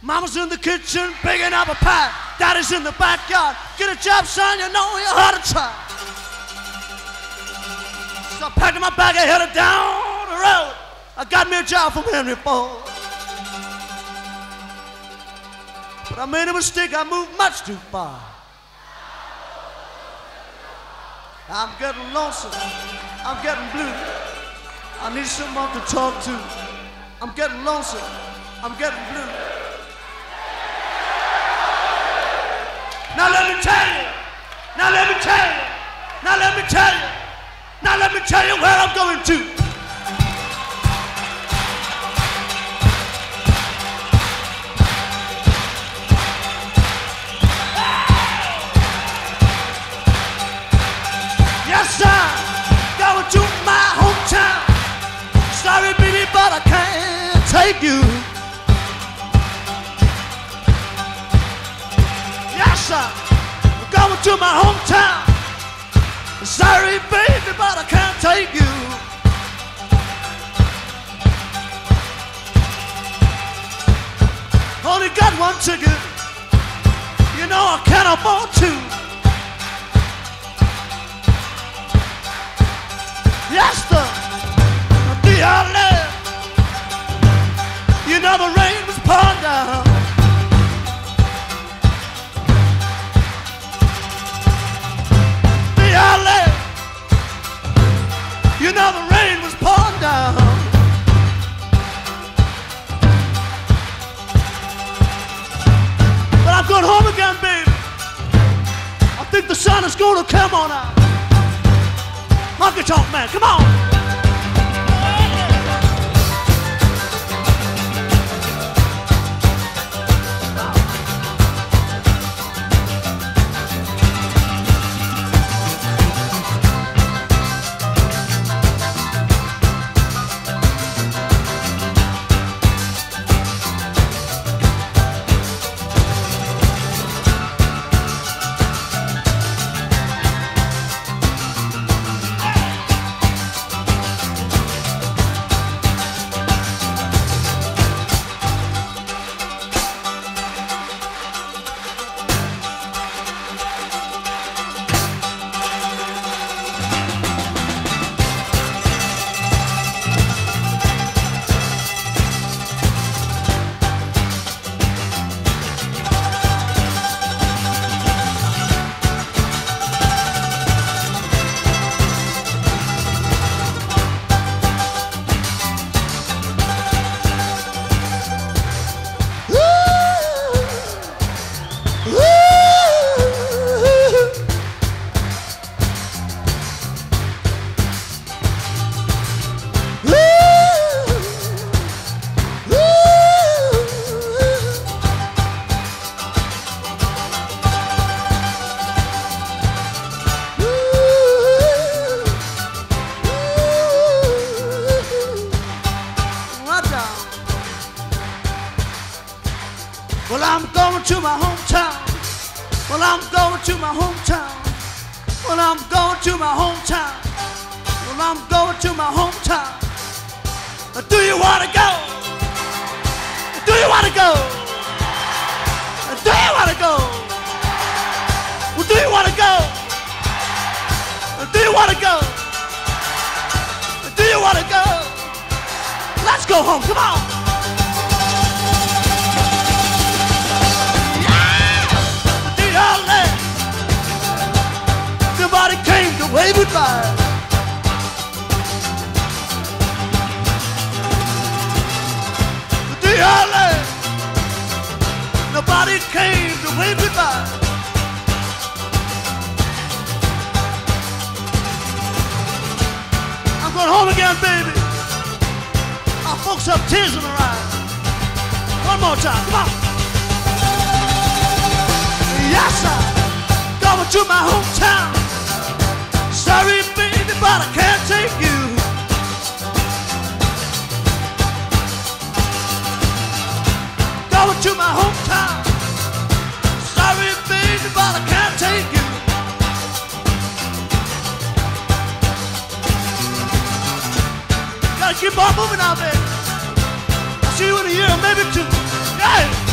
Mama's in the kitchen picking up a pie. Daddy's in the backyard. Get a job, son, you know you ought to try. So I packed my bag and headed down the road. I got me a job from Henry Ford. But I made a mistake, I moved much too far. I'm getting lonesome, I'm getting blue. I need someone to talk to. I'm getting lonesome, I'm getting blue. Now let me tell you, now let me tell you, now let me tell you, now let me tell you where I'm going to. Yes, I'm going to my hometown. Sorry, baby, but I can't take you. Yes, I'm going to my hometown. Sorry, baby, but I can't take you. Only got one ticket. You know I can't afford two. Yes, the DLA. You know the rain was pouring down. DLA. You know the rain was pouring down. But I'm going home again, baby. I think the sun is going to come on out. Honky tonk man, come on! Keep on moving out there. I'll see you in a year, maybe two. Yeah.